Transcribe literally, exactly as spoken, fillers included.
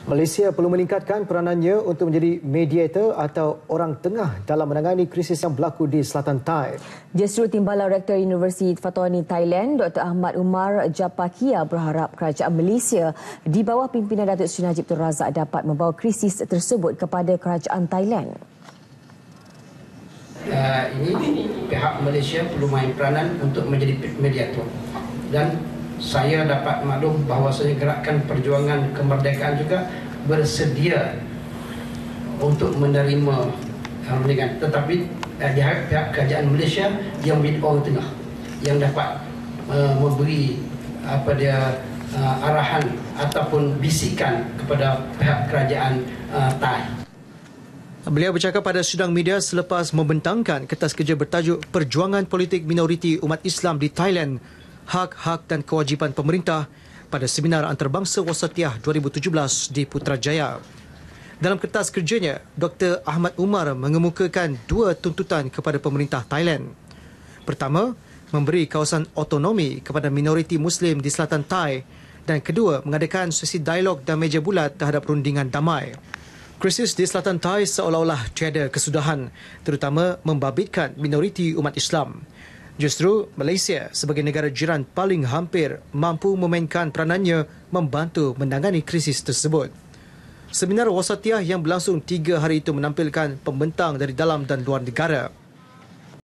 Malaysia perlu meningkatkan peranannya untuk menjadi mediator atau orang tengah dalam menangani krisis yang berlaku di Selatan Thai. Justru Timbalan Rektor Universiti Fatoni Thailand, Doktor Ahmad Umar Japakia berharap kerajaan Malaysia di bawah pimpinan Datuk Seri Najib Tun Razak dapat membawa krisis tersebut kepada kerajaan Thailand. Uh, ini pihak Malaysia perlu main peranan untuk menjadi mediator, dan saya dapat maklum bahawasanya gerakan perjuangan kemerdekaan juga bersedia untuk menerima uh, tetapi uh, pihak, pihak kerajaan Malaysia yang menjadi orang tengah yang dapat uh, memberi apa dia uh, arahan ataupun bisikan kepada pihak kerajaan uh, Thai. Beliau bercakap pada sidang media selepas membentangkan kertas kerja bertajuk Perjuangan Politik Minoriti Umat Islam di Thailand, Hak-Hak dan Kewajipan Pemerintah pada Seminar Antarabangsa Wasatiyah dua ribu tujuh belas di Putrajaya. Dalam kertas kerjanya, Doktor Ahmad Umar mengemukakan dua tuntutan kepada pemerintah Thailand. Pertama, memberi kawasan otonomi kepada minoriti Muslim di Selatan Thai, dan kedua, mengadakan sesi dialog dan meja bulat terhadap rundingan damai. Krisis di Selatan Thai seolah-olah tiada kesudahan, terutama membabitkan minoriti umat Islam. Justru Malaysia sebagai negara jiran paling hampir mampu memainkan peranannya membantu menangani krisis tersebut. Seminar Wasatiyah yang berlangsung tiga hari itu menampilkan pembentang dari dalam dan luar negara.